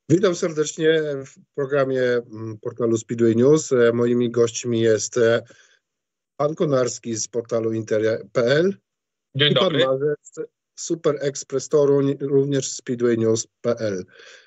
Witam serdecznie w programie portalu Speedway News. Moimi gośćmi jest pan Konarski z portalu Inter.pl Dzień i pan dobry. Marzec, Super Express Toruń, również speedwaynews.pl.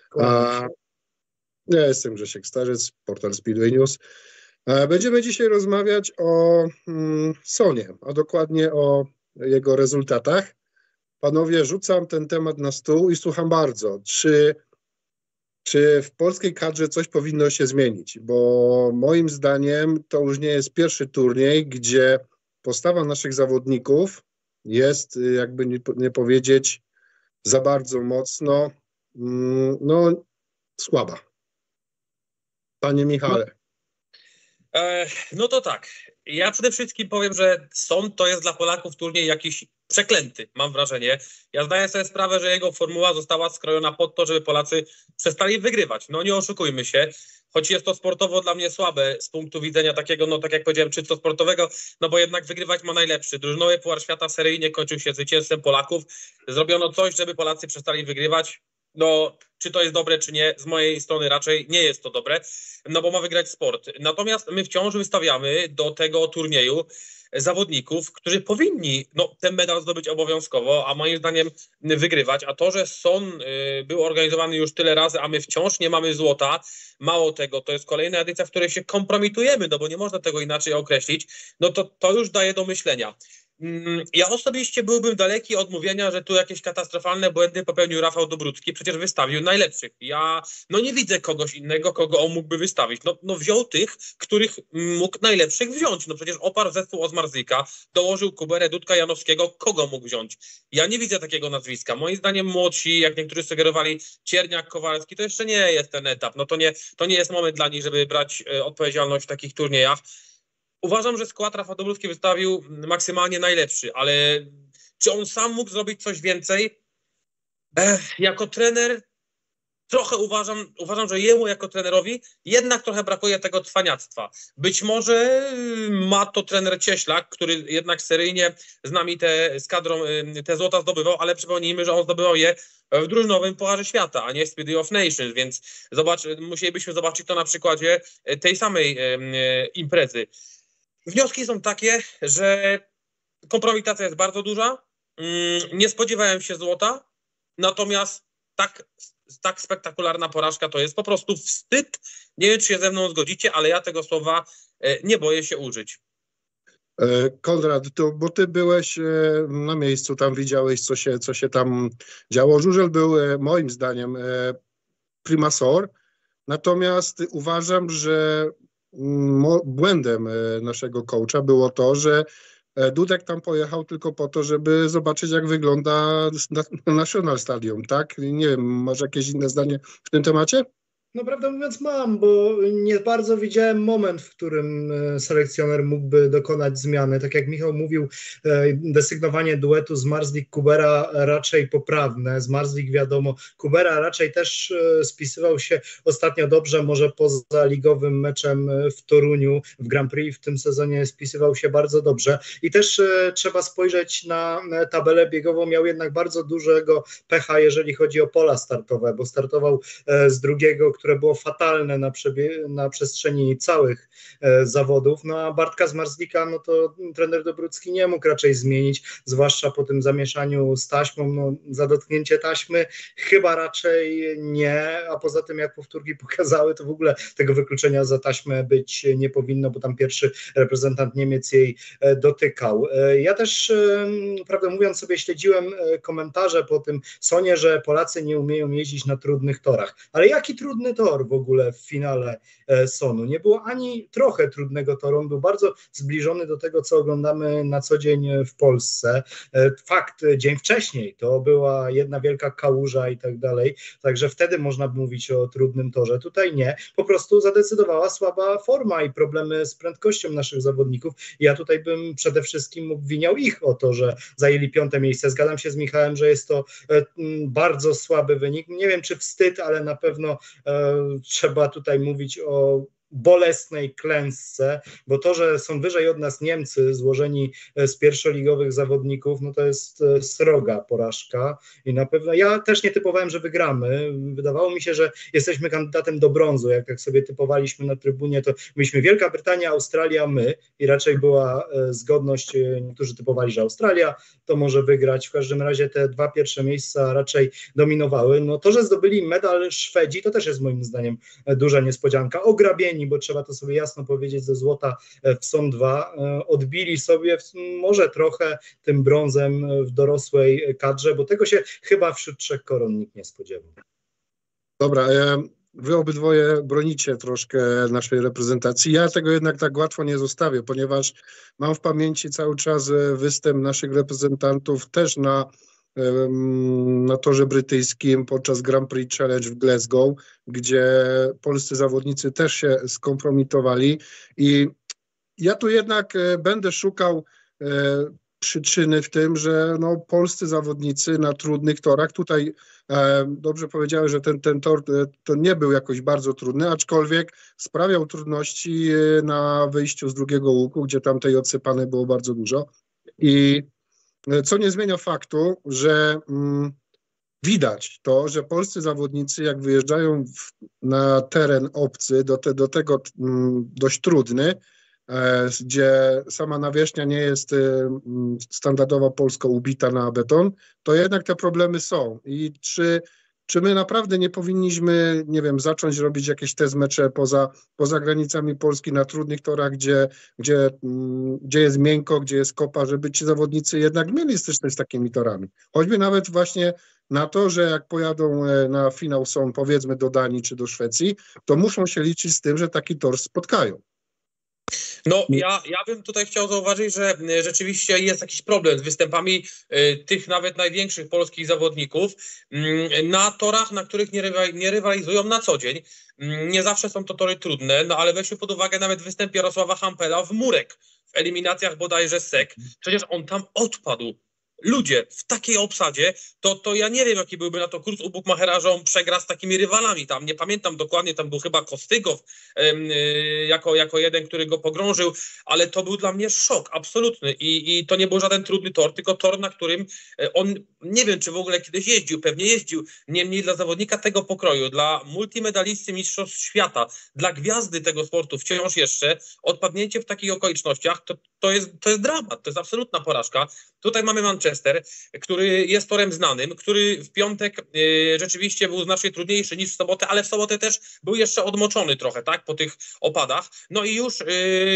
Ja jestem Grzesiek Starzec, portal Speedway News. Będziemy dzisiaj rozmawiać o Sonie, a dokładnie o jego rezultatach. Panowie, rzucam ten temat na stół i słucham bardzo. Czy w polskiej kadrze coś powinno się zmienić? Bo moim zdaniem to już nie jest pierwszy turniej, gdzie postawa naszych zawodników jest, jakby nie powiedzieć, za bardzo mocno, słaba. Panie Michale. No to tak. Ja przede wszystkim powiem, że Son to jest dla Polaków turniej jakiś przeklęty, mam wrażenie. Ja zdaję sobie sprawę, że jego formuła została skrojona pod to, żeby Polacy przestali wygrywać. No nie oszukujmy się, choć jest to sportowo dla mnie słabe z punktu widzenia takiego, no tak jak powiedziałem, czysto sportowego, no bo jednak wygrywać ma najlepszy. Drużynowy Puchar Świata seryjnie kończył się zwycięstwem Polaków. Zrobiono coś, żeby Polacy przestali wygrywać. No, czy to jest dobre, czy nie, z mojej strony raczej nie jest to dobre, no bo ma wygrać sport. Natomiast my wciąż wystawiamy do tego turnieju zawodników, którzy powinni ten medal zdobyć obowiązkowo, a moim zdaniem wygrywać. A to, że Son był organizowany już tyle razy, a my wciąż nie mamy złota, mało tego, to jest kolejna edycja, w której się kompromitujemy, no bo nie można tego inaczej określić, no to już daje do myślenia. Ja osobiście byłbym daleki od mówienia, że tu jakieś katastrofalne błędy popełnił Rafał Dobrucki, przecież wystawił najlepszych. Ja nie widzę kogoś innego, kogo on mógłby wystawić. No wziął tych, których mógł najlepszych wziąć. No przecież oparł zespół Osmarzika, dołożył Kuberę, Dudka, Janowskiego, kogo mógł wziąć? Ja nie widzę takiego nazwiska. Moim zdaniem młodsi, jak niektórzy sugerowali, Cierniak, Kowalski, to jeszcze nie jest ten etap. No to nie jest moment dla nich, żeby brać odpowiedzialność w takich turniejach. Uważam, że skład Rafał Dobrucki wystawił maksymalnie najlepszy, ale czy on sam mógł zrobić coś więcej? Jako trener trochę uważam, że jemu jako trenerowi jednak trochę brakuje tego cwaniactwa. Być może ma to trener Cieślak, który jednak seryjnie z nami z kadrą te złota zdobywał, ale przypomnijmy, że on zdobywał je w drużynowym Pucharze Świata, a nie w Speed of Nations, więc musielibyśmy zobaczyć to na przykładzie tej samej imprezy. Wnioski są takie, że kompromitacja jest bardzo duża, nie spodziewałem się złota, natomiast tak spektakularna porażka to jest po prostu wstyd. Nie wiem, czy się ze mną zgodzicie, ale ja tego słowa nie boję się użyć. Konrad, bo ty byłeś na miejscu, tam widziałeś, co się tam działo. Żużel był moim zdaniem prima sor, natomiast uważam, że błędem naszego coacha było to, że Dudek tam pojechał tylko po to, żeby zobaczyć, jak wygląda National Stadium, tak? Nie wiem, masz jakieś inne zdanie w tym temacie? No prawdę mówiąc mam, bo nie bardzo widziałem moment, w którym selekcjoner mógłby dokonać zmiany. Tak jak Michał mówił, desygnowanie duetu Zmarzlik-Kubera raczej poprawne. Zmarzlik wiadomo, Kubera raczej też spisywał się ostatnio dobrze, może poza ligowym meczem w Toruniu, w Grand Prix w tym sezonie spisywał się bardzo dobrze. I też trzeba spojrzeć na tabelę biegową, miał jednak bardzo dużego pecha, jeżeli chodzi o pola startowe, bo startował z drugiego, które było fatalne na przestrzeni całych zawodów. No a Bartka Zmarzlika, no to trener Dobrucki nie mógł raczej zmienić, zwłaszcza po tym zamieszaniu z taśmą. No, za dotknięcie taśmy chyba raczej nie, a poza tym jak powtórki pokazały, to w ogóle tego wykluczenia za taśmę być nie powinno, bo tam pierwszy reprezentant Niemiec jej dotykał. Ja też, prawdę mówiąc, sobie śledziłem komentarze po tym Sonie, że Polacy nie umieją jeździć na trudnych torach. Ale jaki trudny tor w ogóle w finale Sonu? Nie było ani trochę trudnego toru, on był bardzo zbliżony do tego, co oglądamy na co dzień w Polsce. Fakt, dzień wcześniej to była jedna wielka kałuża i tak dalej, także wtedy można by mówić o trudnym torze. Tutaj nie, po prostu zadecydowała słaba forma i problemy z prędkością naszych zawodników. Ja tutaj bym przede wszystkim obwiniał ich o to, że zajęli 5. miejsce. Zgadzam się z Michałem, że jest to bardzo słaby wynik. Nie wiem, czy wstyd, ale na pewno trzeba tutaj mówić o bolesnej klęsce, bo to, że są wyżej od nas Niemcy złożeni z pierwszoligowych zawodników, no to jest sroga porażka i na pewno ja też nie typowałem, że wygramy. Wydawało mi się, że jesteśmy kandydatem do brązu. Jak sobie typowaliśmy na trybunie, to byliśmy Wielka Brytania, Australia, my i raczej była zgodność, niektórzy typowali, że Australia to może wygrać. W każdym razie te 2 pierwsze miejsca raczej dominowały. No to, że zdobyli medal Szwedzi, to też jest moim zdaniem duża niespodzianka. Ograbieni, bo trzeba to sobie jasno powiedzieć, ze złota w SON 2 odbili sobie może trochę tym brązem w dorosłej kadrze, bo tego się chyba wśród 3 koron nikt nie spodziewał. Dobra, wy obydwoje bronicie troszkę naszej reprezentacji. Ja tego jednak tak łatwo nie zostawię, ponieważ mam w pamięci cały czas występ naszych reprezentantów też na torze brytyjskim podczas Grand Prix Challenge w Glasgow, gdzie polscy zawodnicy też się skompromitowali i ja tu jednak będę szukał przyczyny w tym, że no, polscy zawodnicy na trudnych torach, tutaj dobrze powiedziałeś, że ten tor to nie był jakoś bardzo trudny, aczkolwiek sprawiał trudności na wyjściu z drugiego łuku, gdzie tam tej odsypanej było bardzo dużo i co nie zmienia faktu, że widać to, że polscy zawodnicy jak wyjeżdżają na teren obcy, do tego dość trudny, gdzie sama nawierzchnia nie jest standardowo polsko ubita na beton, to jednak te problemy są. I czy my naprawdę nie powinniśmy, nie wiem, zacząć robić jakieś test mecze poza granicami Polski na trudnych torach, gdzie jest miękko, gdzie jest kopa, żeby ci zawodnicy jednak mieli styczność z takimi torami. Choćby nawet właśnie na to, że jak pojadą na finał SON, powiedzmy do Danii czy do Szwecji, to muszą się liczyć z tym, że taki tor spotkają. No, ja bym tutaj chciał zauważyć, że rzeczywiście jest jakiś problem z występami tych nawet największych polskich zawodników na torach, na których nie rywalizują na co dzień. Nie zawsze są to tory trudne, no ale weźmy pod uwagę nawet występ Jarosława Hampela w Murek, w eliminacjach bodajże SEK. Przecież on tam odpadł. Ludzie, w takiej obsadzie, to ja nie wiem, jaki byłby na to kurs u Bukmachera, że on przegra z takimi rywalami. Tam nie pamiętam dokładnie, tam był chyba Kostygow jako jeden, który go pogrążył, ale to był dla mnie szok absolutny i to nie był żaden trudny tor, tylko tor, na którym on, nie wiem, czy w ogóle kiedyś jeździł, pewnie jeździł, niemniej dla zawodnika tego pokroju, dla multimedalisty mistrzostw świata, dla gwiazdy tego sportu wciąż jeszcze, odpadnięcie w takich okolicznościach, to jest dramat, to jest absolutna porażka. Tutaj mamy Manchester, który jest torem znanym, który w piątek rzeczywiście był znacznie trudniejszy niż w sobotę, ale w sobotę też był jeszcze odmoczony trochę, tak, po tych opadach. No i już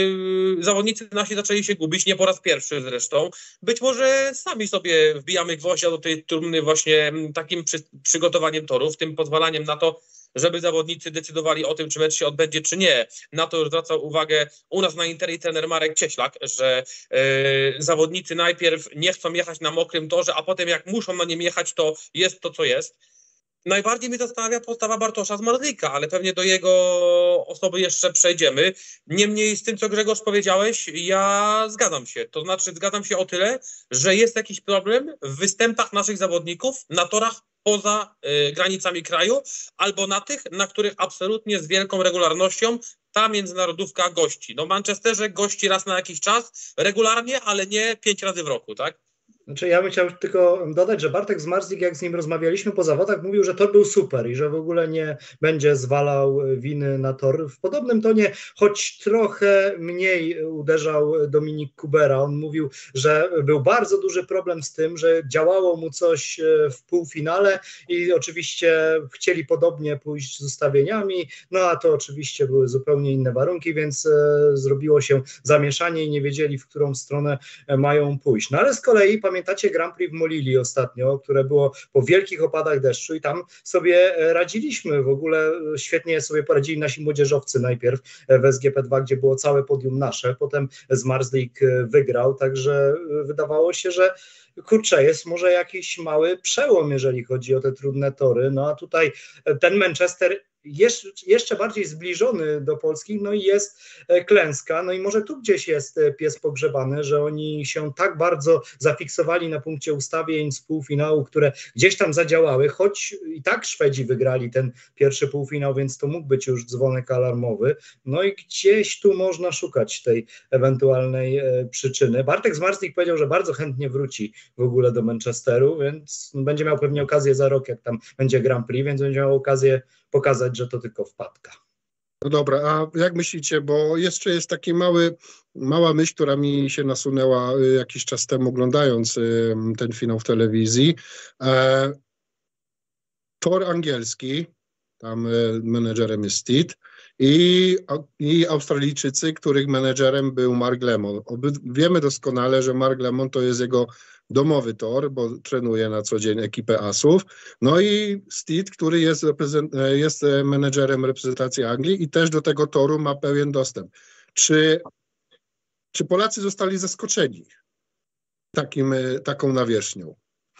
zawodnicy nasi zaczęli się gubić, nie po raz pierwszy zresztą. Być może sami sobie wbijamy gwoździa do tej trumny właśnie takim przygotowaniem torów, tym pozwalaniem na to, żeby zawodnicy decydowali o tym, czy mecz się odbędzie, czy nie. Na to już zwracał uwagę u nas na Interi trener Marek Cieślak, że zawodnicy najpierw nie chcą jechać na mokrym torze, a potem jak muszą na nim jechać, to jest to, co jest. Najbardziej mnie zastanawia postawa Bartosza Zmarzlika, ale pewnie do jego osoby jeszcze przejdziemy. Niemniej z tym, co Grzegorz powiedziałeś, ja zgadzam się. To znaczy zgadzam się o tyle, że jest jakiś problem w występach naszych zawodników na torach poza granicami kraju, albo na tych, na których absolutnie z wielką regularnością ta międzynarodówka gości. No w Manchesterze gości raz na jakiś czas, regularnie, ale nie 5 razy w roku, tak? Znaczy ja bym chciał tylko dodać, że Bartek Zmarzlik, jak z nim rozmawialiśmy po zawodach, mówił, że tor był super i że w ogóle nie będzie zwalał winy na tor. W podobnym tonie, choć trochę mniej uderzał Dominik Kubera. On mówił, że był bardzo duży problem z tym, że działało mu coś w półfinale i oczywiście chcieli podobnie pójść z ustawieniami, no a to oczywiście były zupełnie inne warunki, więc zrobiło się zamieszanie i nie wiedzieli, w którą stronę mają pójść. No ale z kolei pamiętacie Grand Prix w Molili ostatnio, które było po wielkich opadach deszczu i tam sobie radziliśmy, w ogóle świetnie sobie poradzili nasi młodzieżowcy najpierw w SGP2, gdzie było całe podium nasze, potem Zmarzlik wygrał, także wydawało się, że kurczę, jest może jakiś mały przełom, jeżeli chodzi o te trudne tory, no a tutaj ten Manchester jeszcze bardziej zbliżony do Polski, no i jest klęska, no i może tu gdzieś jest pies pogrzebany, że oni się tak bardzo zafiksowali na punkcie ustawień z półfinału, które gdzieś tam zadziałały, choć i tak Szwedzi wygrali ten pierwszy półfinał, więc to mógł być już dzwonek alarmowy, no i gdzieś tu można szukać tej ewentualnej przyczyny. Bartek Zmarzlik powiedział, że bardzo chętnie wróci w ogóle do Manchesteru, więc będzie miał pewnie okazję za rok, jak tam będzie Grand Prix, więc będzie miał okazję pokazać, że to tylko wpadka. No dobra, a jak myślicie, bo jeszcze jest taki mała myśl, która mi się nasunęła jakiś czas temu oglądając ten finał w telewizji. Tor angielski, tam menedżerem jest Steed i Australijczycy, których menedżerem był Mark Lemon. Wiemy doskonale, że Mark Lemon to jest jego domowy tor, bo trenuje na co dzień ekipę asów. No i Steed, który jest menedżerem reprezentacji Anglii i też do tego toru ma pełen dostęp. Czy Polacy zostali zaskoczeni taką nawierzchnią?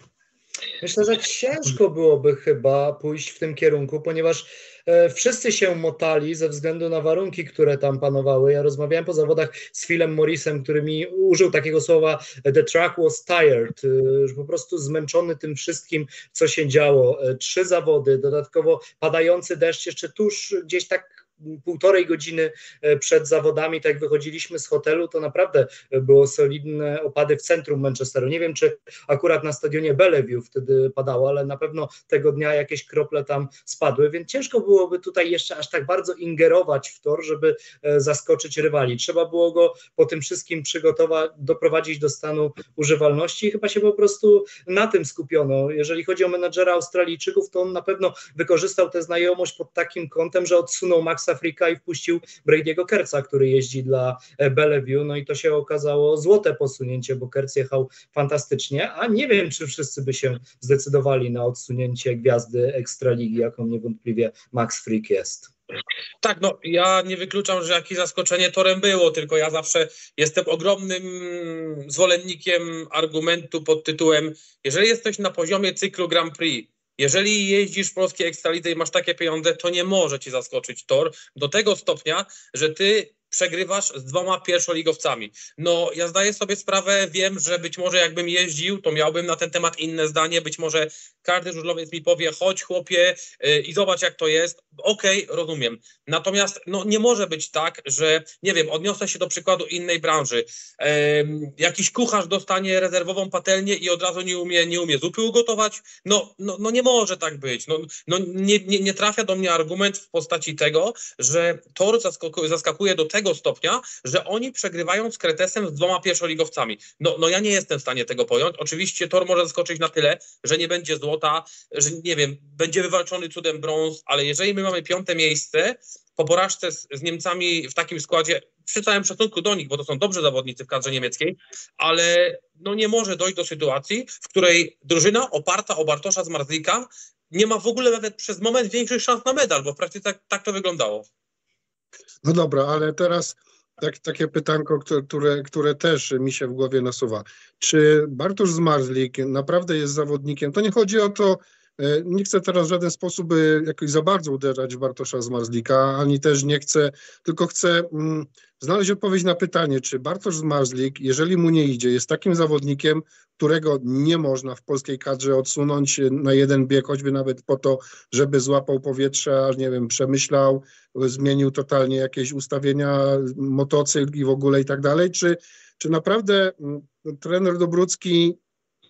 Myślę, że ciężko byłoby chyba pójść w tym kierunku, ponieważ wszyscy się motali ze względu na warunki, które tam panowały. Ja rozmawiałem po zawodach z Philem Morrisem, który mi użył takiego słowa "the track was tired", że po prostu zmęczony tym wszystkim, co się działo. 3 zawody, dodatkowo padający deszcz jeszcze tuż gdzieś tak 1,5 godziny przed zawodami, tak jak wychodziliśmy z hotelu, to naprawdę było solidne opady w centrum Manchesteru. Nie wiem, czy akurat na stadionie Bellevue wtedy padało, ale na pewno tego dnia jakieś krople tam spadły, więc ciężko byłoby tutaj jeszcze aż tak bardzo ingerować w tor, żeby zaskoczyć rywali. Trzeba było go po tym wszystkim doprowadzić do stanu używalności i chyba się po prostu na tym skupiono. Jeżeli chodzi o menadżera Australijczyków, to on na pewno wykorzystał tę znajomość pod takim kątem, że odsunął Maxa Fricka i wpuścił Brady'ego Kerza, który jeździ dla Bellevue, no i to się okazało złote posunięcie, bo Kerz jechał fantastycznie, a nie wiem, czy wszyscy by się zdecydowali na odsunięcie gwiazdy Ekstraligi, jaką niewątpliwie Max Frick jest. Tak, no ja nie wykluczam, że jakieś zaskoczenie torem było, tylko ja zawsze jestem ogromnym zwolennikiem argumentu pod tytułem: jeżeli jesteś na poziomie cyklu Grand Prix, jeżeli jeździsz w polskiej Ekstralidze i masz takie pieniądze, to nie może ci zaskoczyć tor do tego stopnia, że ty przegrywasz z 2 pierwszoligowcami. No, ja zdaję sobie sprawę, wiem, że być może jakbym jeździł, to miałbym na ten temat inne zdanie, być może każdy żużlowiec mi powie: chodź chłopie i zobacz jak to jest. Okej, rozumiem. Natomiast no, nie może być tak, że nie wiem, odniosę się do przykładu innej branży. Jakiś kucharz dostanie rezerwową patelnię i od razu nie umie zupy ugotować. No nie może tak być. Nie trafia do mnie argument w postaci tego, że tor zaskakuje do tego stopnia, że oni przegrywają z Kretesem z 2 pierwszoligowcami. No ja nie jestem w stanie tego pojąć. Oczywiście tor może zaskoczyć na tyle, że nie będzie złota, że nie wiem, będzie wywalczony cudem brąz, ale jeżeli my mamy 5. miejsce po porażce z Niemcami w takim składzie, przy całym szacunku do nich, bo to są dobrzy zawodnicy w kadrze niemieckiej, ale no nie może dojść do sytuacji, w której drużyna oparta o Bartosza Zmarzlika nie ma w ogóle nawet przez moment większych szans na medal, bo w praktyce tak to wyglądało. No dobra, ale teraz takie pytanko, które też mi się w głowie nasuwa. Czy Bartosz Zmarzlik naprawdę jest zawodnikiem? To nie chodzi o to, nie chcę teraz w żaden sposób jakoś za bardzo uderzać w Bartosza Zmarzlika, ani też nie chcę, tylko chcę znaleźć odpowiedź na pytanie, czy Bartosz Zmarzlik, jeżeli mu nie idzie, jest takim zawodnikiem, którego nie można w polskiej kadrze odsunąć na jeden bieg, choćby nawet po to, żeby złapał powietrze, nie wiem, przemyślał, zmienił totalnie jakieś ustawienia, motocykl i w ogóle i tak dalej, czy naprawdę trener Dobrucki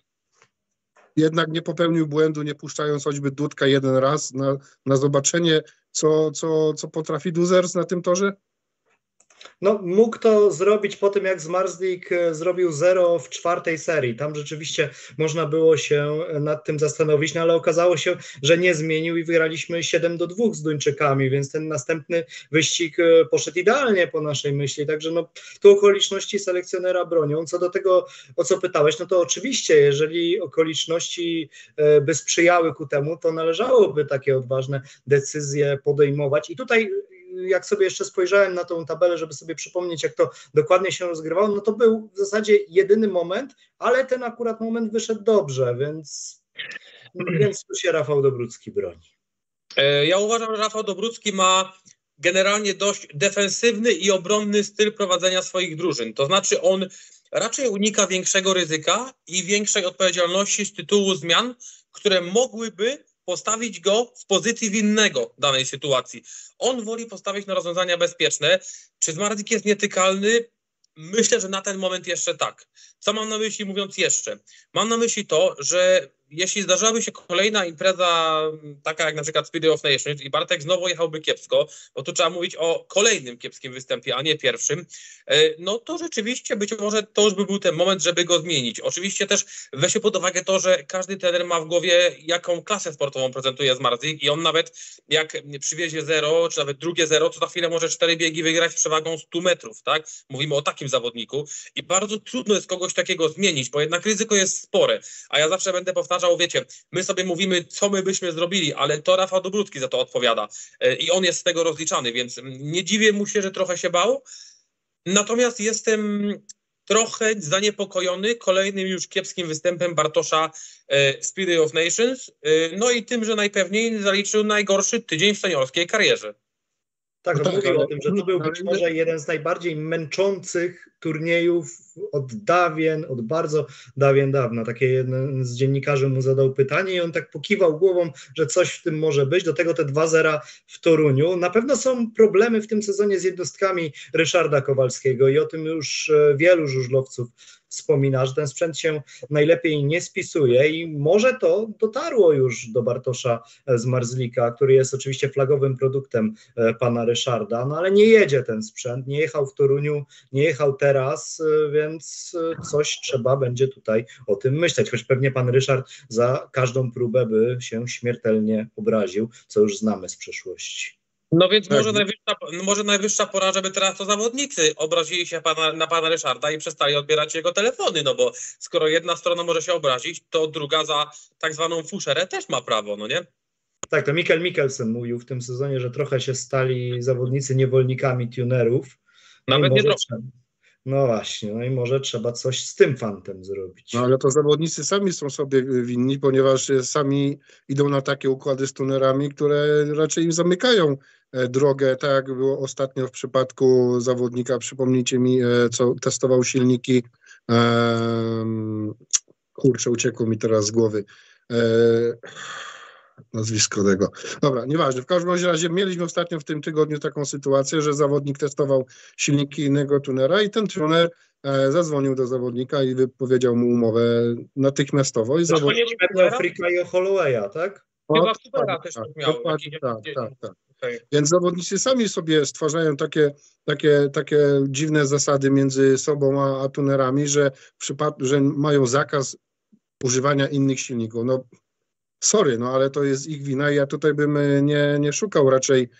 jednak nie popełnił błędu, nie puszczając choćby Dudka jeden raz na zobaczenie, co potrafi Duzers na tym torze? No, mógł to zrobić po tym, jak Zmarzlik zrobił 0 w 4. serii. Tam rzeczywiście można było się nad tym zastanowić, no ale okazało się, że nie zmienił i wygraliśmy 7-2 z Duńczykami, więc ten następny wyścig poszedł idealnie po naszej myśli. Także no, tu okoliczności selekcjonera bronią. Co do tego, o co pytałeś, no to oczywiście, jeżeli okoliczności by sprzyjały ku temu, to należałoby takie odważne decyzje podejmować. I tutaj, jak sobie jeszcze spojrzałem na tą tabelę, żeby sobie przypomnieć, jak to dokładnie się rozgrywało, no to był w zasadzie jedyny moment, ale ten akurat moment wyszedł dobrze, więc tu się Rafał Dobrucki broni. Ja uważam, że Rafał Dobrucki ma generalnie dość defensywny i obronny styl prowadzenia swoich drużyn. To znaczy on raczej unika większego ryzyka i większej odpowiedzialności z tytułu zmian, które mogłyby postawić go w pozycji winnego danej sytuacji. On woli postawić na rozwiązania bezpieczne. Czy Zmarzlik jest nietykalny? Myślę, że na ten moment jeszcze tak. Co mam na myśli mówiąc jeszcze? Mam na myśli to, że jeśli zdarzałaby się kolejna impreza, taka jak na przykład Speed of Nations i Bartek znowu jechałby kiepsko, bo tu trzeba mówić o kolejnym kiepskim występie, a nie pierwszym, no to rzeczywiście być może to już by był ten moment, żeby go zmienić. Oczywiście też weźmy pod uwagę to, że każdy trener ma w głowie, jaką klasę sportową prezentuje Zmarzlik i on nawet jak przywiezie 0, czy nawet drugie 0, to za chwilę może 4 biegi wygrać z przewagą 100 metrów, tak? Mówimy o takim zawodniku i bardzo trudno jest kogoś takiego zmienić, bo jednak ryzyko jest spore, a ja zawsze będę powtarzał, wiecie, my sobie mówimy, co my byśmy zrobili, ale to Rafał Dobrucki za to odpowiada i on jest z tego rozliczany, więc nie dziwię mu się, że trochę się bał, natomiast jestem trochę zaniepokojony kolejnym już kiepskim występem Bartosza w Speed of Nations, no i tym, że najpewniej zaliczył najgorszy tydzień w seniorskiej karierze. Tak, on mówił o tym, że to był być może jeden z najbardziej męczących turniejów od bardzo dawna. Takie jeden z dziennikarzy mu zadał pytanie i on tak pokiwał głową, że coś w tym może być. Do tego te 2-0 w Toruniu. Na pewno są problemy w tym sezonie z jednostkami Ryszarda Kowalskiego i o tym już wielu żużlowców wspomina, że ten sprzęt się najlepiej nie spisuje i może to dotarło już do Bartosza Zmarzlika, który jest oczywiście flagowym produktem pana Ryszarda, no ale nie jedzie ten sprzęt, nie jechał w Toruniu, nie jechał teraz, więc coś trzeba będzie tutaj o tym myśleć, choć pewnie pan Ryszard za każdą próbę by się śmiertelnie obraził, co już znamy z przeszłości. No więc tak. może najwyższa pora, żeby teraz to zawodnicy obrazili się na pana Ryszarda i przestali odbierać jego telefony, no bo skoro jedna strona może się obrazić, to druga za tak zwaną fuszerę też ma prawo, no nie? Tak, to Mikkel Mikkelsen mówił w tym sezonie, że trochę się stali zawodnicy niewolnikami tunerów. Nawet nie trochę. No właśnie, no i może trzeba coś z tym fantem zrobić. No ale to zawodnicy sami są sobie winni, ponieważ sami idą na takie układy z tunerami, które raczej im zamykają drogę, tak jak było ostatnio w przypadku zawodnika, przypomnijcie mi, co testował silniki, kurczę, uciekło mi teraz z głowy, nazwisko tego. Dobra, nieważne. W każdym razie mieliśmy ostatnio w tym tygodniu taką sytuację, że zawodnik testował silniki innego tunera i ten tuner zadzwonił do zawodnika i wypowiedział mu umowę natychmiastowo. I zawodnik Frika i Hollowaya, tak? Chyba Kubera też miał. Tak. Okay. Więc zawodnicy sami sobie stwarzają takie dziwne zasady między sobą a tunerami, że mają zakaz używania innych silników. No sorry, no ale to jest ich wina i ja tutaj bym nie szukał raczej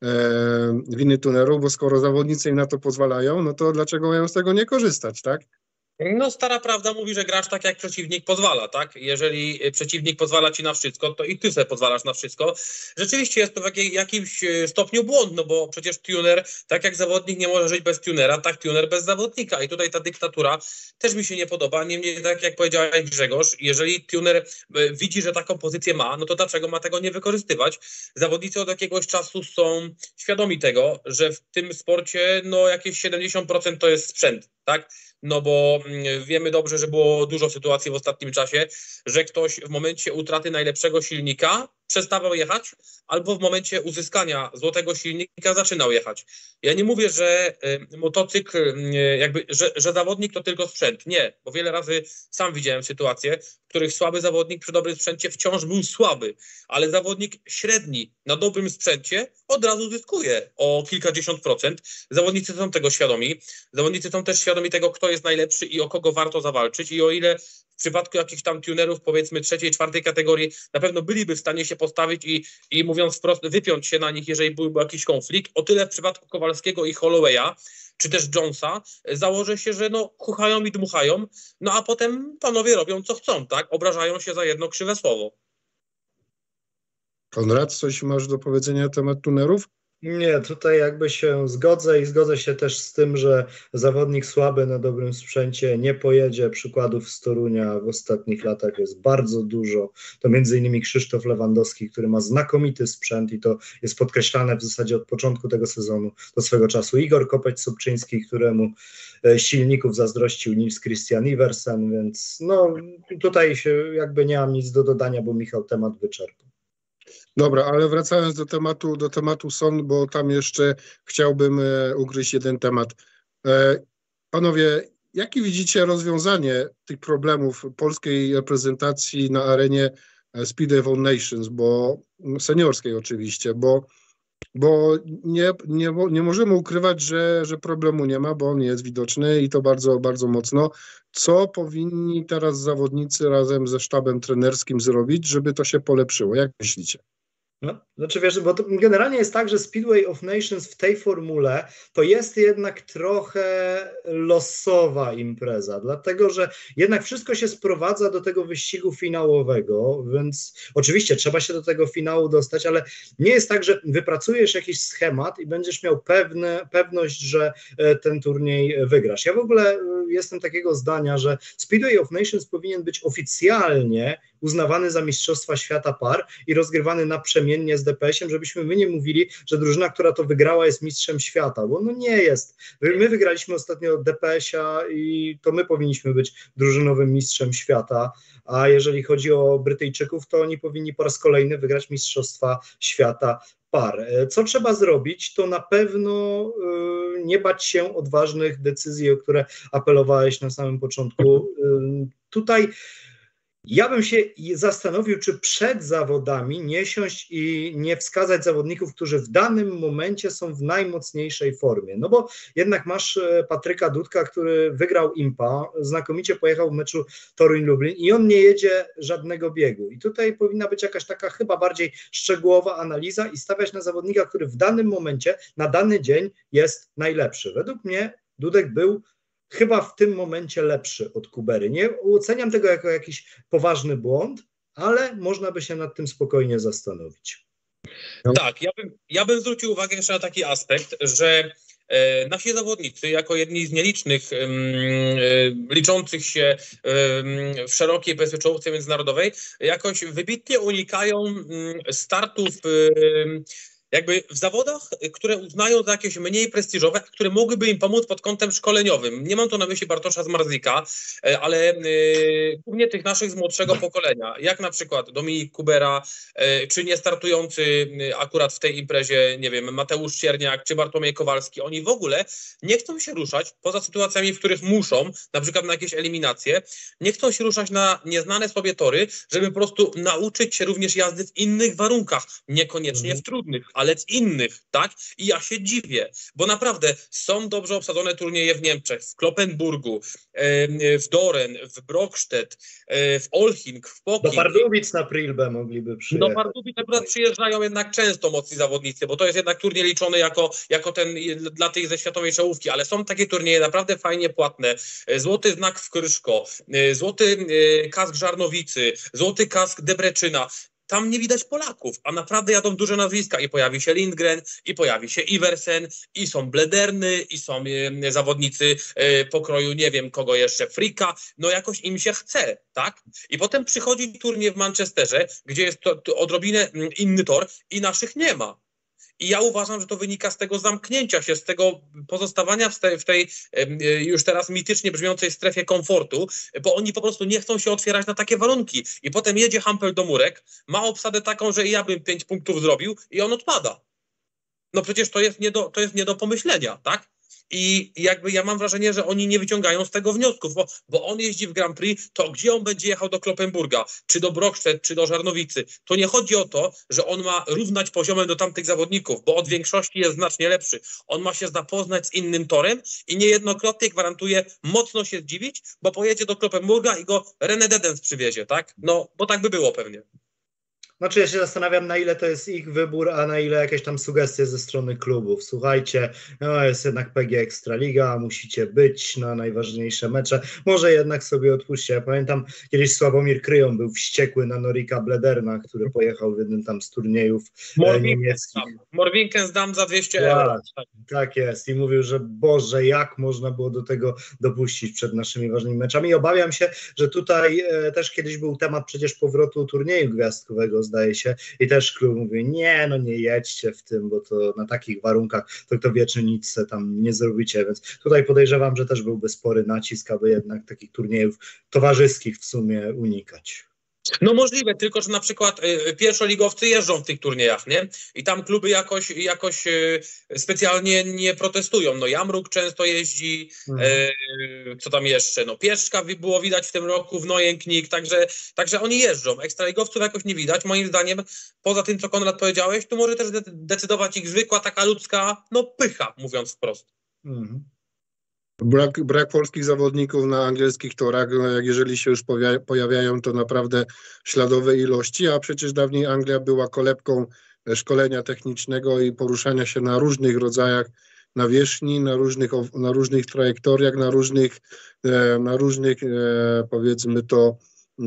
winy tunerów, bo skoro zawodnicy im na to pozwalają, no to dlaczego mają z tego nie korzystać, tak? No stara prawda mówi, że grasz tak, jak przeciwnik pozwala, tak? Jeżeli przeciwnik pozwala ci na wszystko, to i ty sobie pozwalasz na wszystko. Rzeczywiście jest to w jakimś stopniu błąd, no bo przecież tuner, tak jak zawodnik nie może żyć bez tunera, tak tuner bez zawodnika i tutaj ta dyktatura też mi się nie podoba. Niemniej tak jak powiedziałeś Grzegorz, jeżeli tuner widzi, że taką pozycję ma, no to dlaczego ma tego nie wykorzystywać? Zawodnicy od jakiegoś czasu są świadomi tego, że w tym sporcie no jakieś 70% to jest sprzęt, tak? No bo wiemy dobrze, że było dużo sytuacji w ostatnim czasie, że ktoś w momencie utraty najlepszego silnika przestawał jechać, albo w momencie uzyskania złotego silnika zaczynał jechać. Ja nie mówię, że motocykl, że zawodnik to tylko sprzęt. Nie, bo wiele razy sam widziałem sytuacje, w których słaby zawodnik przy dobrym sprzęcie wciąż był słaby, ale zawodnik średni na dobrym sprzęcie od razu zyskuje o kilkadziesiąt procent. Zawodnicy są tego świadomi. Zawodnicy są też świadomi tego, kto jest najlepszy i o kogo warto zawalczyć i o ile w przypadku jakichś tam tunerów, powiedzmy 3., 4. kategorii, na pewno byliby w stanie się postawić i mówiąc wprost, wypiąć się na nich, jeżeli byłby jakiś konflikt. O tyle w przypadku Kowalskiego i Hollowaya, czy też Jonesa, założę się, że no chuchają i dmuchają, no a potem panowie robią co chcą, tak? Obrażają się za jedno krzywe słowo. Konrad, coś masz do powiedzenia na temat tunerów? Nie, tutaj jakby się zgodzę i zgodzę się też z tym, że zawodnik słaby na dobrym sprzęcie nie pojedzie. Przykładów z Torunia w ostatnich latach jest bardzo dużo. To między innymi Krzysztof Lewandowski, który ma znakomity sprzęt i to jest podkreślane w zasadzie od początku tego sezonu do swego czasu. Igor Kopeć-Sobczyński, któremu silników zazdrościł Nils Christian Iversen, więc no tutaj się jakby nie mam nic do dodania, bo Michał temat wyczerpał. Dobra, ale wracając do tematu Son, bo tam jeszcze chciałbym ugryźć jeden temat. Panowie, jakie widzicie rozwiązanie tych problemów polskiej reprezentacji na arenie Speedway of Nations, bo seniorskiej oczywiście, bo nie możemy ukrywać, że problemu nie ma, bo on jest widoczny i to bardzo, bardzo mocno. Co powinni teraz zawodnicy razem ze sztabem trenerskim zrobić, żeby to się polepszyło? Jak myślicie? No, znaczy wiesz, bo to generalnie jest tak, że Speedway of Nations w tej formule to jest jednak trochę losowa impreza, dlatego że jednak wszystko się sprowadza do tego wyścigu finałowego, więc oczywiście trzeba się do tego finału dostać, ale nie jest tak, że wypracujesz jakiś schemat i będziesz miał pewność, że ten turniej wygrasz. Ja w ogóle jestem takiego zdania, że Speedway of Nations powinien być oficjalnie uznawany za Mistrzostwa Świata par i rozgrywany naprzemiennie z DPS-iem, żebyśmy my nie mówili, że drużyna, która to wygrała, jest mistrzem świata, bo no nie jest. My wygraliśmy ostatnio DPS-a i to my powinniśmy być drużynowym mistrzem świata, a jeżeli chodzi o Brytyjczyków, to oni powinni po raz kolejny wygrać Mistrzostwa Świata par. Co trzeba zrobić, to na pewno nie bać się odważnych decyzji, o które apelowałeś na samym początku. Tutaj ja bym się zastanowił, czy przed zawodami nie siąść i nie wskazać zawodników, którzy w danym momencie są w najmocniejszej formie. No bo jednak masz Patryka Dudka, który wygrał IMPA, znakomicie pojechał w meczu Toruń-Lublin i on nie jedzie żadnego biegu. I tutaj powinna być jakaś taka chyba bardziej szczegółowa analiza i stawiać na zawodnika, który w danym momencie, na dany dzień jest najlepszy. Według mnie Dudek był chyba w tym momencie lepszy od Kubery. Nie oceniam tego jako jakiś poważny błąd, ale można by się nad tym spokojnie zastanowić. Tak, ja bym zwrócił uwagę jeszcze na taki aspekt, że nasi zawodnicy, jako jedni z nielicznych liczących się w szerokiej, powiedzmy, czołówce międzynarodowej, jakoś wybitnie unikają startów jakby w zawodach, które uznają za jakieś mniej prestiżowe, które mogłyby im pomóc pod kątem szkoleniowym. Nie mam tu na myśli Bartosza Zmarzlika, ale głównie tych naszych z młodszego pokolenia, jak na przykład Dominik Kubera, czy niestartujący akurat w tej imprezie, nie wiem, Mateusz Cierniak, czy Bartłomiej Kowalski. Oni w ogóle nie chcą się ruszać, poza sytuacjami, w których muszą, na przykład na jakieś eliminacje, nie chcą się ruszać na nieznane sobie tory, żeby po prostu nauczyć się również jazdy w innych warunkach, niekoniecznie w trudnych, ale w innych, tak? I ja się dziwię, bo naprawdę są dobrze obsadzone turnieje w Niemczech, w Kloppenburgu, w Doren, w Brokstedt, w Olching, w Poking. Do Pardubic na Prilbę mogliby przyjechać. Do Pardubic akurat przyjeżdżają jednak często mocni zawodnicy, bo to jest jednak turniej liczony jako ten dla tych ze światowej czołówki, ale są takie turnieje naprawdę fajnie płatne. Złoty znak w Kryszko, złoty kask Żarnowicy, złoty kask Debreczyna. Tam nie widać Polaków, a naprawdę jadą duże nazwiska i pojawi się Lindgren, i pojawi się Iversen, i są Blederny, i są zawodnicy pokroju, nie wiem kogo jeszcze, Frika, no jakoś im się chce, tak? I potem przychodzi turniej w Manchesterze, gdzie jest to odrobinę inny tor i naszych nie ma. I ja uważam, że to wynika z tego zamknięcia się, z tego pozostawania w tej już teraz mitycznie brzmiącej strefie komfortu, bo oni po prostu nie chcą się otwierać na takie warunki. I potem jedzie Hampel do Murek, ma obsadę taką, że ja bym 5 punktów zrobił i on odpada. No przecież to jest nie do pomyślenia, tak? I jakby ja mam wrażenie, że oni nie wyciągają z tego wniosków, bo on jeździ w Grand Prix, to gdzie on będzie jechał do Kloppenburga, czy do Brokstedt, czy do Żarnowicy? To nie chodzi o to, że on ma równać poziomem do tamtych zawodników, bo od większości jest znacznie lepszy. On ma się zapoznać z innym torem i niejednokrotnie gwarantuje mocno się zdziwić, bo pojedzie do Kloppenburga i go René Dedens przywiezie, tak? No, bo tak by było pewnie. Znaczy ja się zastanawiam, na ile to jest ich wybór, a na ile jakieś tam sugestie ze strony klubów. Słuchajcie, no jest jednak PG Ekstraliga, musicie być na najważniejsze mecze. Może jednak sobie odpuśćcie. Ja pamiętam, kiedyś Sławomir Kryjon był wściekły na Norika Blederna, który pojechał w jednym tam z turniejów niemieckich. Morwinkę zdam za 200 euro. Tak jest. I mówił, że Boże, jak można było do tego dopuścić przed naszymi ważnymi meczami. I obawiam się, że tutaj też kiedyś był temat przecież powrotu turnieju gwiazdkowego, zdaje się, i też klub mówi, nie jedźcie w tym, bo to na takich warunkach to wieczny nic tam nie zrobicie, więc tutaj podejrzewam, że też byłby spory nacisk, aby jednak takich turniejów towarzyskich w sumie unikać. No możliwe, tylko że na przykład pierwszoligowcy jeżdżą w tych turniejach, nie? I tam kluby jakoś specjalnie nie protestują. No Jamruk często jeździ, co tam jeszcze? No Pieszczka było widać w tym roku, w Neuenknig, także oni jeżdżą. Ekstraligowców jakoś nie widać. Moim zdaniem, poza tym, co Konrad powiedziałeś, tu może też decydować ich zwykła, taka ludzka, no pycha, mówiąc wprost. Brak polskich zawodników na angielskich torach, jeżeli się już pojawiają, to naprawdę śladowe ilości, a przecież dawniej Anglia była kolebką szkolenia technicznego i poruszania się na różnych rodzajach nawierzchni, na różnych trajektoriach, na różnych powiedzmy to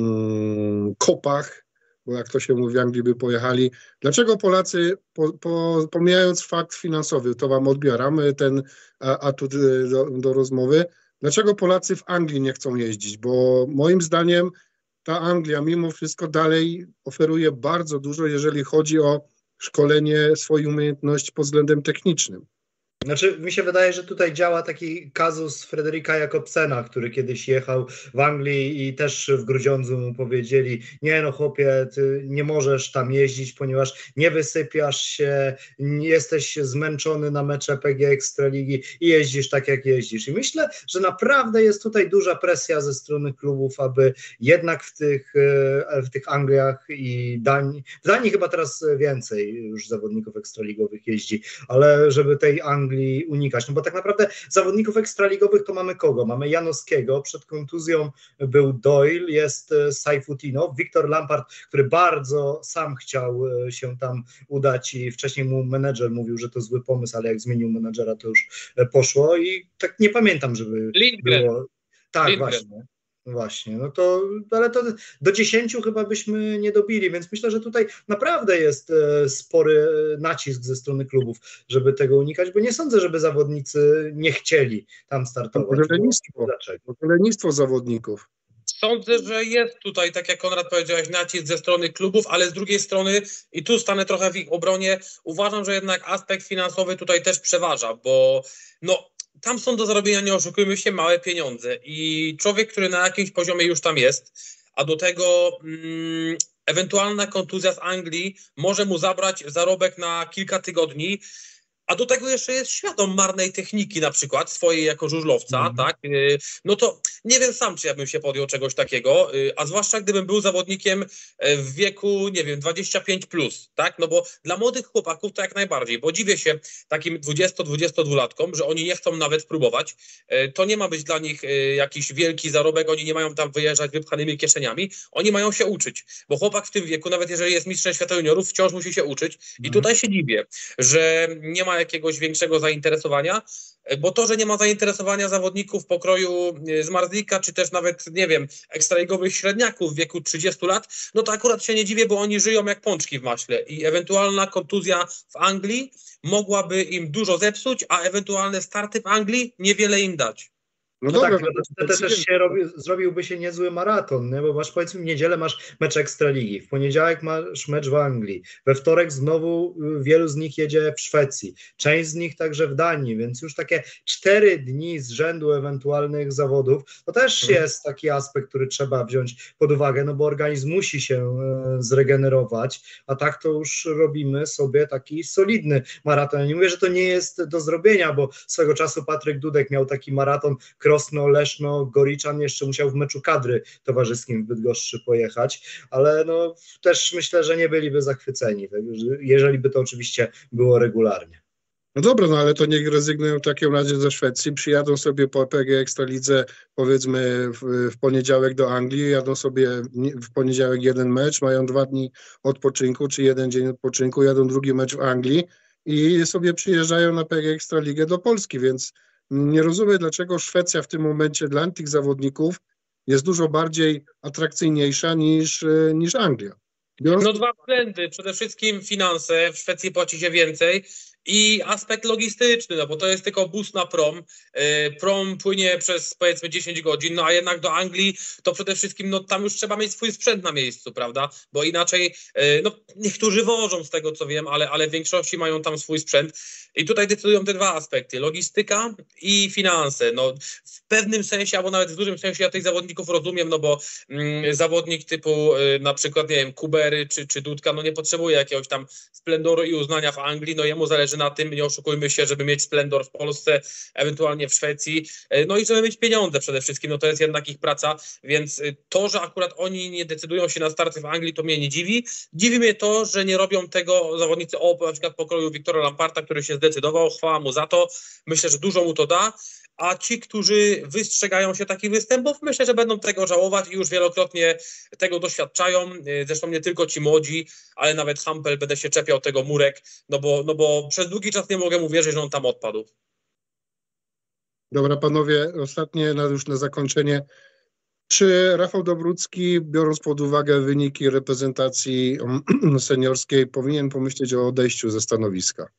kopach, bo jak to się mówi, w Anglii by pojechali. Dlaczego Polacy, pomijając fakt finansowy, to wam odbieram ten atut do rozmowy, dlaczego Polacy w Anglii nie chcą jeździć? Bo moim zdaniem ta Anglia mimo wszystko dalej oferuje bardzo dużo, jeżeli chodzi o szkolenie swoich umiejętności pod względem technicznym. Znaczy, mi się wydaje, że tutaj działa taki kazus Fredrika Jakobsena, który kiedyś jechał w Anglii i też w Grudziądzu mu powiedzieli, nie no chłopie, ty nie możesz tam jeździć, ponieważ nie wysypiasz się, jesteś zmęczony na mecze PG Ekstraligi i jeździsz tak jak jeździsz. I myślę, że naprawdę jest tutaj duża presja ze strony klubów, aby jednak w tych Angliach i w Danii chyba teraz więcej już zawodników ekstraligowych jeździ, ale żeby tej Anglii unikać, no bo tak naprawdę zawodników ekstraligowych to mamy kogo? Mamy Janowskiego, przed kontuzją był Doyle, jest Sajfutinow, Wiktor Lampard, który bardzo sam chciał się tam udać i wcześniej mu menedżer mówił, że to zły pomysł, ale jak zmienił menedżera, to już poszło i tak nie pamiętam, żeby było... Tak, Lindgren. Właśnie, no to, ale to do 10 chyba byśmy nie dobili, więc myślę, że tutaj naprawdę jest spory nacisk ze strony klubów, żeby tego unikać, bo nie sądzę, żeby zawodnicy nie chcieli tam startować. Lenistwo zawodników. Sądzę, że jest tutaj, tak jak Konrad powiedziałeś, nacisk ze strony klubów, ale z drugiej strony, i tu stanę trochę w ich obronie, uważam, że jednak aspekt finansowy tutaj też przeważa, bo no tam są do zarobienia, nie oszukujmy się, małe pieniądze i człowiek, który na jakimś poziomie już tam jest, a do tego ewentualna kontuzja z Anglii może mu zabrać zarobek na kilka tygodni, a do tego jeszcze jest świadom marnej techniki na przykład swojej jako żużlowca, tak? No to nie wiem sam, czy ja bym się podjął czegoś takiego, a zwłaszcza gdybym był zawodnikiem w wieku, nie wiem, 25+, tak? No bo dla młodych chłopaków to jak najbardziej, bo dziwię się takim 20-22-latkom, że oni nie chcą nawet próbować. To nie ma być dla nich jakiś wielki zarobek, oni nie mają tam wyjeżdżać wypchanymi kieszeniami, oni mają się uczyć, bo chłopak w tym wieku, nawet jeżeli jest mistrzem świata juniorów, wciąż musi się uczyć i tutaj się dziwię, że nie ma jakiegoś większego zainteresowania, bo to, że nie ma zainteresowania zawodników pokroju Zmarzlika, czy też nawet, nie wiem, ekstraligowych średniaków w wieku 30 lat, no to akurat się nie dziwię, bo oni żyją jak pączki w maśle i ewentualna kontuzja w Anglii mogłaby im dużo zepsuć, a ewentualne starty w Anglii niewiele im dać. No dobra, tak, też zrobiłby się niezły maraton, nie? Bo masz, powiedzmy, w niedzielę masz mecz Ekstraligi, w poniedziałek masz mecz w Anglii, we wtorek znowu wielu z nich jedzie w Szwecji, część z nich także w Danii, więc już takie 4 dni z rzędu ewentualnych zawodów, to też jest taki aspekt, który trzeba wziąć pod uwagę, no bo organizm musi się zregenerować, a tak to już robimy sobie taki solidny maraton. Ja nie mówię, że to nie jest do zrobienia, bo swego czasu Patryk Dudek miał taki maraton Krosno, Leszno, Goriczan, jeszcze musiał w meczu kadry towarzyskim w Bydgoszczy pojechać, ale no też myślę, że nie byliby zachwyceni, tak, jeżeli by to oczywiście było regularnie. No dobra, no ale to niech rezygnują w takim razie ze Szwecji, przyjadą sobie po PG Ekstralidze, powiedzmy w poniedziałek do Anglii, jadą sobie w poniedziałek jeden mecz, mają 2 dni odpoczynku, czy 1 dzień odpoczynku, jadą drugi mecz w Anglii i sobie przyjeżdżają na PG Ekstraligę do Polski, więc nie rozumiem, dlaczego Szwecja w tym momencie dla tych zawodników jest dużo bardziej atrakcyjniejsza niż Anglia. No 2 względy. Przede wszystkim finanse. W Szwecji płaci się więcej. I aspekt logistyczny, no bo to jest tylko bus na prom. Prom płynie przez powiedzmy 10 godzin, no a jednak do Anglii to przede wszystkim no tam już trzeba mieć swój sprzęt na miejscu, prawda? Bo inaczej, no niektórzy wożą z tego co wiem, ale w większości mają tam swój sprzęt. I tutaj decydują te 2 aspekty, logistyka i finanse. No w pewnym sensie, albo nawet w dużym sensie ja tych zawodników rozumiem, no bo zawodnik typu na przykład, nie wiem, Kubery czy Dudka, no nie potrzebuje jakiegoś tam splendoru i uznania w Anglii, no jemu zależy na tym, nie oszukujmy się, żeby mieć splendor w Polsce, ewentualnie w Szwecji, no i żeby mieć pieniądze przede wszystkim, no to jest jednak ich praca, więc to, że akurat oni nie decydują się na starty w Anglii, to mnie nie dziwi. Dziwi mnie to, że nie robią tego zawodnicy na przykład pokroju Wiktora Lamparta, który się zdecydował, chwała mu za to, myślę, że dużo mu to da, a ci, którzy wystrzegają się takich występów, myślę, że będą tego żałować i już wielokrotnie tego doświadczają. Zresztą nie tylko ci młodzi, ale nawet Hampel będę się czepiał tego Murek, no bo przez długi czas nie mogę uwierzyć, że on tam odpadł. Dobra, panowie, ostatnie już na zakończenie. Czy Rafał Dobrucki, biorąc pod uwagę wyniki reprezentacji seniorskiej, powinien pomyśleć o odejściu ze stanowiska?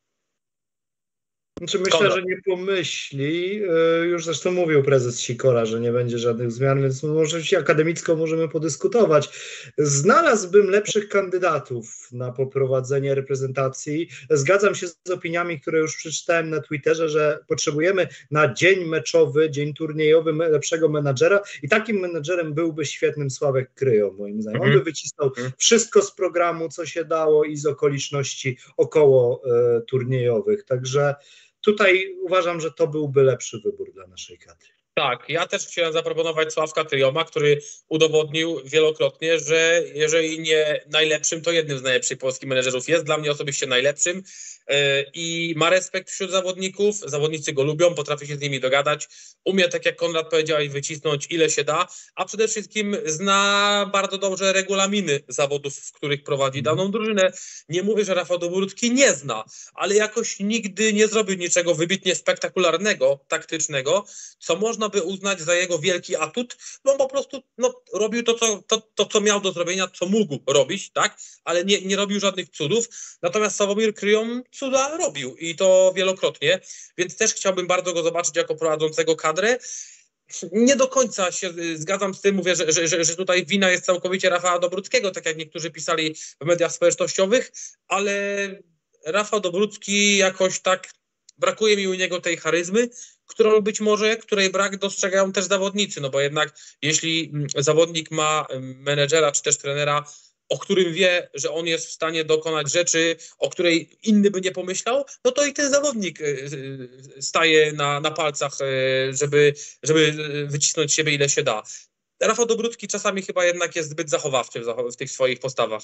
Znaczy myślę, że nie pomyśli. Już zresztą mówił prezes Sikora, że nie będzie żadnych zmian, więc może akademicko możemy podyskutować. Znalazłbym lepszych kandydatów na poprowadzenie reprezentacji. Zgadzam się z opiniami, które już przeczytałem na Twitterze, że potrzebujemy na dzień meczowy, dzień turniejowy lepszego menadżera i takim menadżerem byłby świetnym Sławek Kryjo, moim zdaniem. On by wycisnął wszystko z programu, co się dało i z okoliczności około turniejowych. Także tutaj uważam, że to byłby lepszy wybór dla naszej kadry. Tak, ja też chciałem zaproponować Sławka Kryjoma, który udowodnił wielokrotnie, że jeżeli nie najlepszym, to jednym z najlepszych polskich menedżerów jest. Dla mnie osobiście najlepszym i ma respekt wśród zawodników. Zawodnicy go lubią, potrafi się z nimi dogadać. Umie, tak jak Konrad powiedziałeś, wycisnąć ile się da, a przede wszystkim zna bardzo dobrze regulaminy zawodów, w których prowadzi daną drużynę. Nie mówię, że Rafał Dobrucki nie zna, ale jakoś nigdy nie zrobił niczego wybitnie spektakularnego, taktycznego, co można by uznać za jego wielki atut, bo on po prostu robił to, co miał do zrobienia, co mógł robić, tak? Ale nie robił żadnych cudów. Natomiast Sławomir Kryjom cuda robił i to wielokrotnie, więc też chciałbym bardzo go zobaczyć jako prowadzącego kadrę. Nie do końca się zgadzam z tym, mówię, że tutaj wina jest całkowicie Rafała Dobruckiego, tak jak niektórzy pisali w mediach społecznościowych, ale Rafał Dobrucki jakoś tak, brakuje mi u niego tej charyzmy, której brak dostrzegają też zawodnicy, no bo jednak jeśli zawodnik ma menedżera czy też trenera, o którym wie, że on jest w stanie dokonać rzeczy, o której inny by nie pomyślał, no to i ten zawodnik staje na palcach, żeby wycisnąć siebie ile się da. Rafał Dobrucki czasami chyba jednak jest zbyt zachowawczy w tych swoich postawach.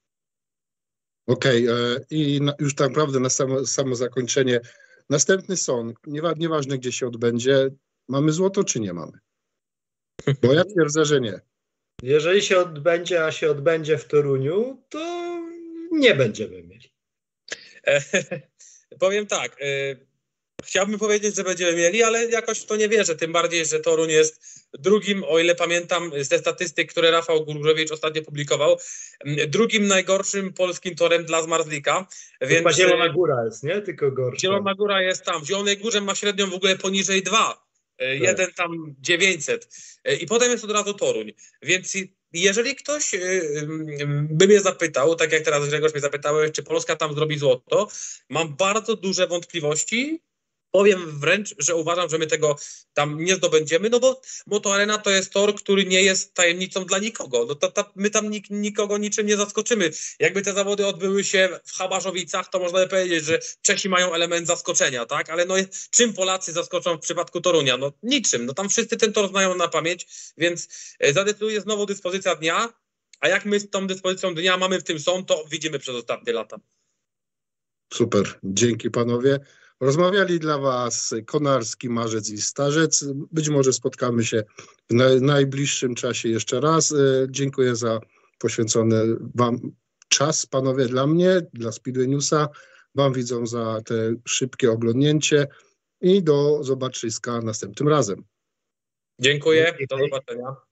Okej, i już tak naprawdę na samo zakończenie. Następny Son, nieważne gdzie się odbędzie, mamy złoto czy nie mamy? Bo ja twierdzę, że nie. Jeżeli się odbędzie, a się odbędzie w Toruniu, to nie będziemy mieli. Powiem tak, chciałbym powiedzieć, że będziemy mieli, ale jakoś w to nie wierzę, tym bardziej, że Toruń jest drugim, o ile pamiętam ze statystyk, które Rafał Górzewicz ostatnio publikował, drugim najgorszym polskim torem dla Zmarzlika. Więc Zielona Góra jest, nie? Tylko gorsza. Zielona Góra jest tam. W Zielonej Górze ma średnią w ogóle poniżej 2. Jeden tam 900. I potem jest od razu Toruń. Więc jeżeli ktoś by mnie zapytał, tak jak teraz Grzegorz mnie zapytałeś, czy Polska tam zrobi złoto, mam bardzo duże wątpliwości. Powiem wręcz, że uważam, że my tego tam nie zdobędziemy, no bo Moto Arena to jest tor, który nie jest tajemnicą dla nikogo. No my tam nikogo niczym nie zaskoczymy. Jakby te zawody odbyły się w Habarzowicach, to można by powiedzieć, że Czesi mają element zaskoczenia, tak? Ale no czym Polacy zaskoczą w przypadku Torunia? No niczym. No tam wszyscy ten tor znają na pamięć, więc zadecyduje znowu dyspozycja dnia, a jak my z tą dyspozycją dnia mamy w tym Son, to widzimy przez ostatnie lata. Super, dzięki panowie. Rozmawiali dla Was Konarski, Marzec i Starzec. Być może spotkamy się w najbliższym czasie jeszcze raz. Dziękuję za poświęcony Wam czas, panowie, dla mnie, dla Speedway Newsa, Wam widzom za te szybkie oglądnięcie i do zobaczyska następnym razem. Dziękuję, do zobaczenia.